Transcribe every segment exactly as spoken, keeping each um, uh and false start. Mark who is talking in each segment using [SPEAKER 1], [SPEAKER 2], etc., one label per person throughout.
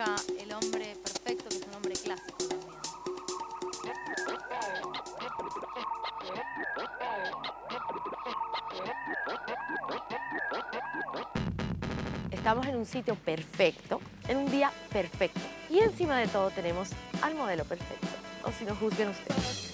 [SPEAKER 1] busca el hombre perfecto, que es un hombre clásico también.
[SPEAKER 2] Estamos en un sitio perfecto, en un día perfecto. Y encima de todo tenemos al modelo perfecto. O si no, juzguen ustedes.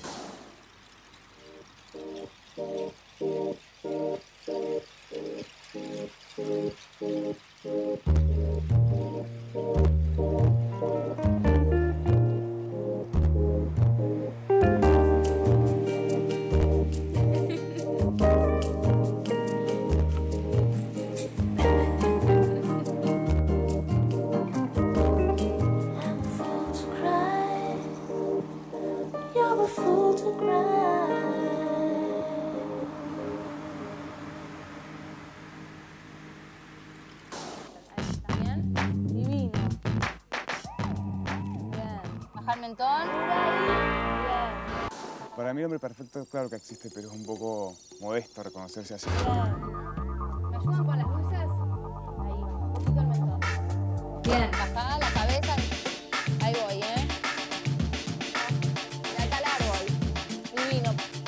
[SPEAKER 1] Divino. Bien. Bajar mentón. Bien.
[SPEAKER 3] Para mí el hombre perfecto, claro que existe, pero es un poco modesto reconocerse así.
[SPEAKER 1] Bien. ¿Me ayudan con las luces? Ahí, un poquito el mentón. Bien, bajá la cabeza. Ahí voy, ¿eh? De acá al árbol. Divino.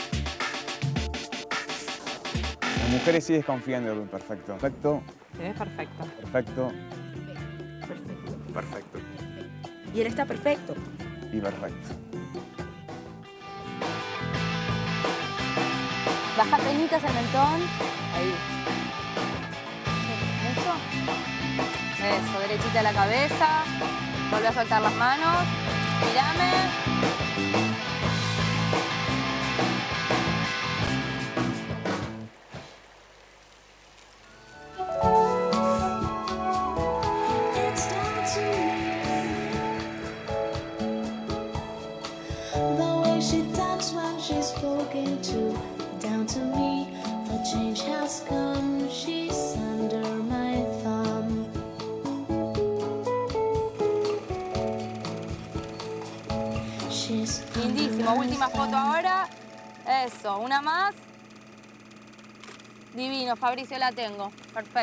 [SPEAKER 3] Las mujeres sí desconfían del hombre perfecto. Perfecto.
[SPEAKER 2] Es perfecto.
[SPEAKER 3] Perfecto.
[SPEAKER 2] Perfecto.
[SPEAKER 3] Perfecto.
[SPEAKER 2] Y él está perfecto.
[SPEAKER 3] Y perfecto.
[SPEAKER 1] Baja penitas el mentón. Ahí. ¿Eso? Eso, derechita la cabeza. Volvé a soltar las manos. Mírame.
[SPEAKER 4] The way she talks when she's spoken to, down to me, the change has come, she's under my thumb. She's
[SPEAKER 1] Lindísimo. Última foto ahora. Eso, una más. Divino, Fabricio, la tengo. Perfecto.